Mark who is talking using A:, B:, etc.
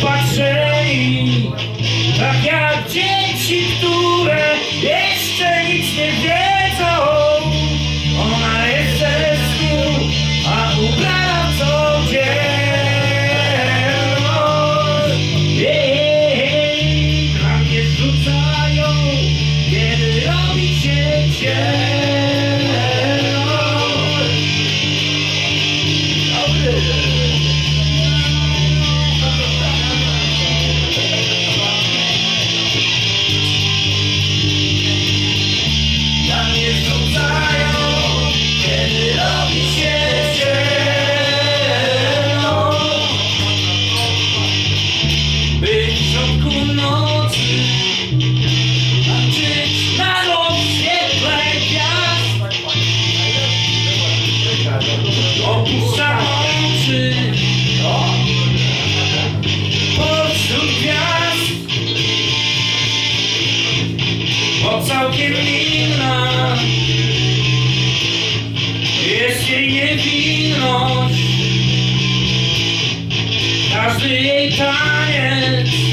A: opatrzeni, tak jak dzieci, które jeszcze nic nie wiedzą. Ona jest ze snu, a ubrana co dzień. Na mnie rzucają, kiedy robi się cień. Opuszczam oczy pośród gwiazd, bo całkiem inna jest jej niewinność. Każdy jej taniec